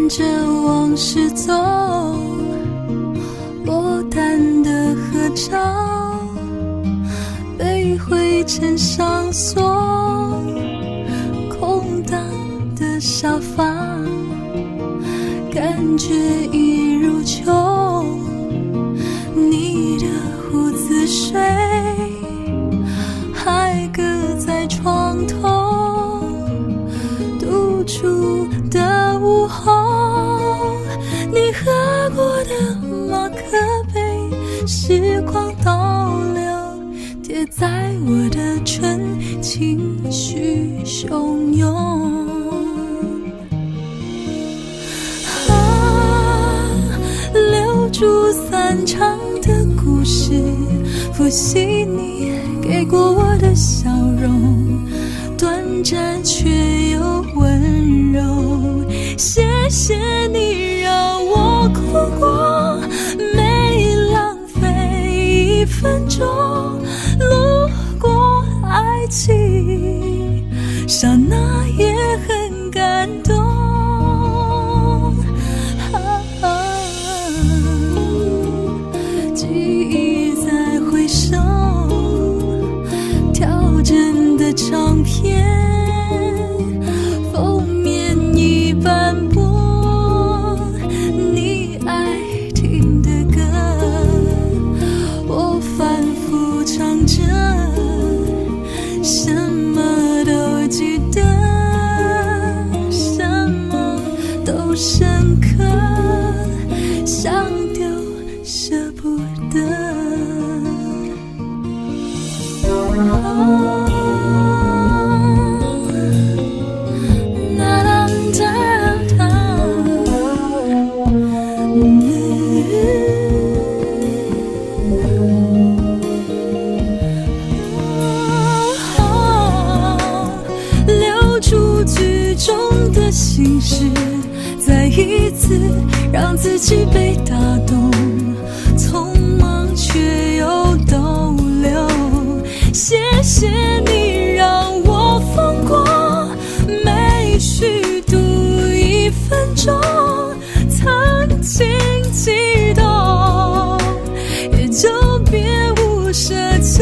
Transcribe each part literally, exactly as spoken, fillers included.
着往事走，落单的合照被灰尘上锁，空荡的沙发感觉已如旧，你的胡子水还搁在床头，独处的午后，你喝过的马克杯，时光倒流，贴在我的唇，情绪汹涌。啊，留住散场的故事，复习你给过我的笑容，短暂却又温柔。谢谢你让我哭过，没浪费一分钟，路过爱情，刹那也很感动。啊啊，记忆在回首，调整的唱片，封面已斑驳，你爱听的歌，我反复唱着，什么都记得，什么都深刻，想丢舍不得。留住剧中的心事，再一次让自己被打动，匆忙却又逗留。谢谢你让我疯过，没虚度一分钟，曾经激动，也就别无奢求。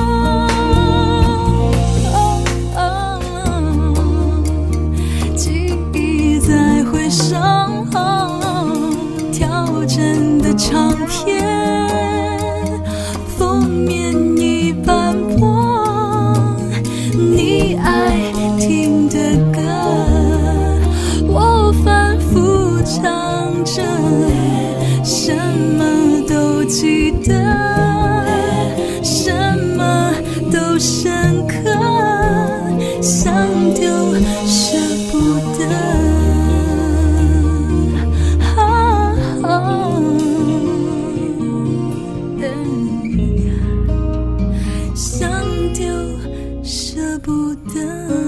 记忆在回首，调整的唱片，封面已斑驳，你爱听的歌，我反复唱着，什么都记得，什么都深刻，想丢舍不得。啊啊，想丢舍不得。